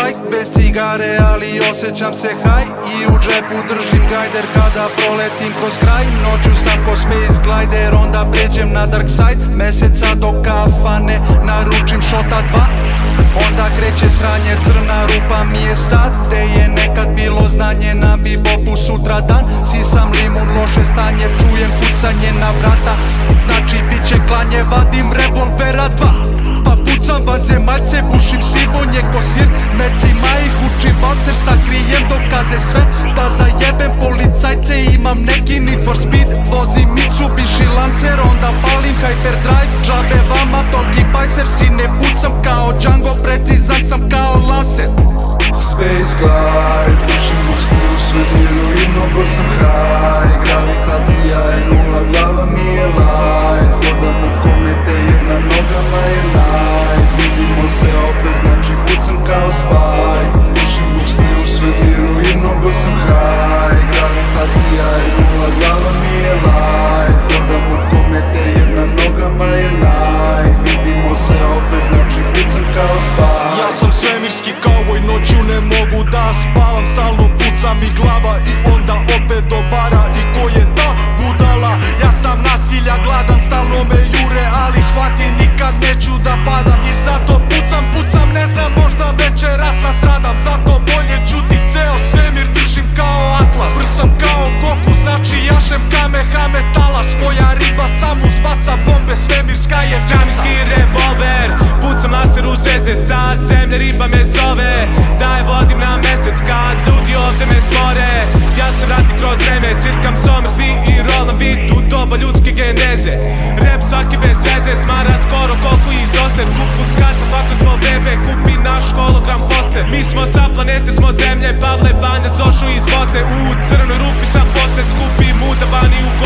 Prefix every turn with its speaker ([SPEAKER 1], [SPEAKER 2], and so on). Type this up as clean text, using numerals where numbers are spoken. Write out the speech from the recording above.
[SPEAKER 1] bajk bez cigare, ali osjećam se haj. I u džepu držim gajder kada proletim kroz kraj. Noću sam ko Space Glider, onda pređem na dark side meseca do kafane, naručim šota 2. Onda kreće sranje, crna rupa mi je sad. Te je nekad bilo znanje, na bebopu sutra dan. Sisam limun, loše stanje, čujem kucanje na vrata. Znači bit će klanje, vadim revolvera 2. Pa pucam vanzemaljce, bušim sivonje ko sir. Mecima ih učim valcer, sakrijem dokaze sve. Da zajebem policajce, imam neki need for speed. Vozim Mitsubishi Lancer, onda palim hyperdrive. Džabe vama tolki bajser, si ne pucam kao Django, precizan sam kao laser.
[SPEAKER 2] Space Glide, pušim buksni u svemiru i mnogo sam high. Gravitacija je nula, glava mi je light. Hodam u komete jer na nogama je night. Vidimo se opet, znači pucam kao spy. Pušim buksni u svemiru i mnogo sam high. Gravitacija je nula, glava mi je light. Hodam u komete jer na nogama je night. Vidimo se opet, znači pucam kao spy.
[SPEAKER 3] Ja sam svemirski kauboj, noću ne mogu da spavam. Stalno pucam i glava i onda opet do bara. I ko je ta budala? Ja sam nasilja gladan, stalno me jure, ali shvatim nikad neću da padam. I zato pucam, ne znam, možda večeras nastradam. Zato bolje čuti ceo svemir, držim kao atlas. Prsam kao Goku, znači jašem kamehametala. Svoja riba sam uzbaca bombe, svemirska je
[SPEAKER 4] Svemirski revolver, pucam laser u zvezde, sad zemlja riba me zove. Da je vodim na mesec kad ljudi ovde me smore. Ja se vratim kroz vreme, cirkam Somersby i rolam vid u doba ljudske geneze. Rap svaki bez veze, smara skoro koliko izoster. Kupus kaca, fakno smo bebe, kupi naš hologram poster. Mi smo sa planete, smo zemlje, Pavle Banjac došao iz Bosne. U crnoj rupi sam postec, kupi muda bani u